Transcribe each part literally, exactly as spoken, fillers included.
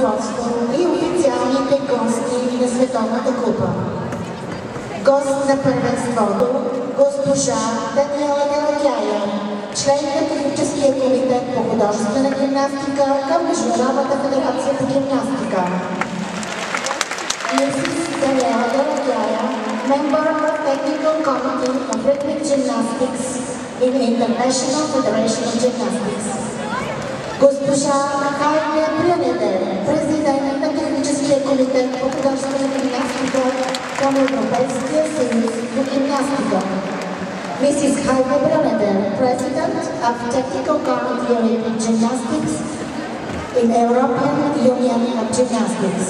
И официалните гости на Световната купа. Гост на първенството госпожа Даниела Делакяя, член на техническия комитет по художествена гимнастика към Международната федерация по гимнастика. Мисис Даниела Делакяя, member of Technical Committee of Rhythmic Gymnastics in International Federation of Gymnastics. Госпожа Хайде Брюнедер, президент на техническия комитет по художествена гимнастика към Европейския съюз по гимнастика. Мисис Хайде Брюнедер, President of Technical Committee of Gymnastics in European Union of Gymnastics.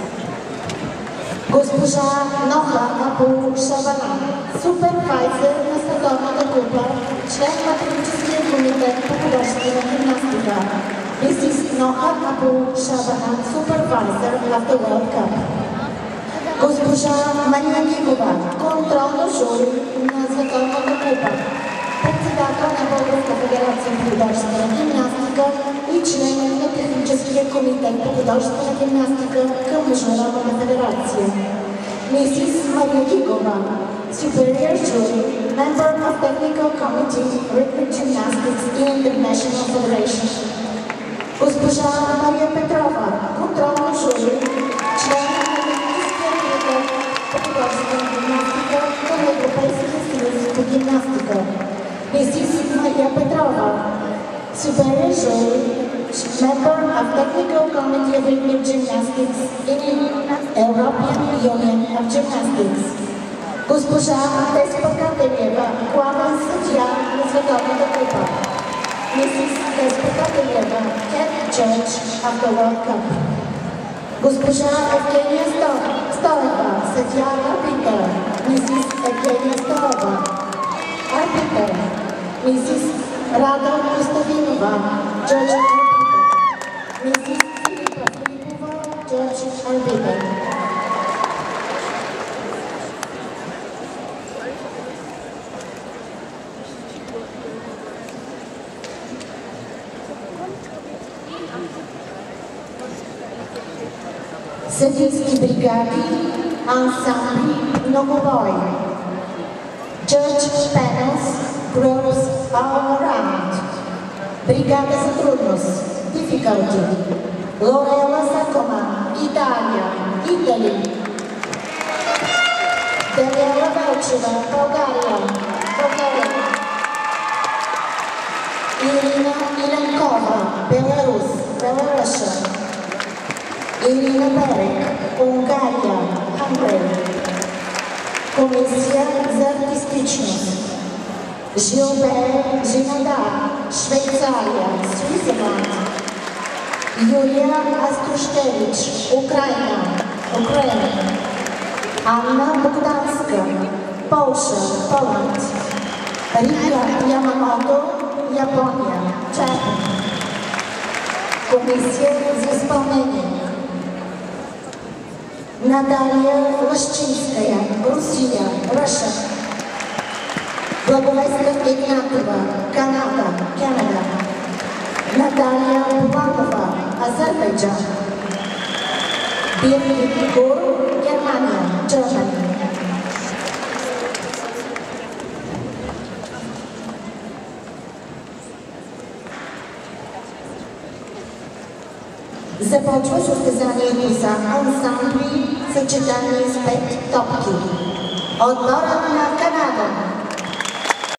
Госпожа Ноха Апу Шабана, супервайзер на Световната купа, член на техническия комитет по художествена гимнастика. Мисис Ноха Апу Шабана, супервайзер of the World Cup. Госпожа Мария Никова, контролно жури на Световната купа, председател на Българска федерация по художествена гимнастика и член на техническия комитет по художествена гимнастика към Международната федерация. Мисис Мария Никова, Superior Jury, member of Technical Committee Rhythmic Gymnastics in International Federation. Госпожа Мария Петрова, контролно жури, член на техническия комитет по художествена гимнастика към Европейския съюз по гимнастика. Мисис Мария Петрова, Superior Jury, member of Technical Committee of Rhythmic Gymnastics in European Union of Gymnastics. Госпожа Деспа Кателиева, главен съдия на Световната купа. Мисис Деспа Кателиева, Head Judge of the World Cup. Госпожа Евгения Стоева, съдия арбитър. Мисис Евгения Стоева, арбитър. Мисис Рада Костадинова, Judge арбитър. Мисис Филипа Филипова, Judge арбитър. Съдийски бригади, ансамбли, многобой. Judge panels, groups all around. Бригада за трудност, difficulty. Лорела Сакома, Италия, Итали. Даниела Велчева, България, България. Ирина Иленкова, Беларус, Беларуша. Ирина Берек, Унгария, Хангрия. Комисия за артистичност. Жилбер Жинадар, Швейцария, Свизеланд. Юлия Аструщевич, Украина, Украина. Анна Богданска, Полша, Поланд. Рика Ямамото, Япония, Чехия. Комисия за изпълнение. Наталия Лъщинская, Русия, Ръша. Благовеска Игнатова, Канада, Канада. Наталия Булатова, Азербайджан. Биргит Гур, Германия, Германия. Започва състезанието за ансамбли, съчетание с пет топки. Отборът на Канада.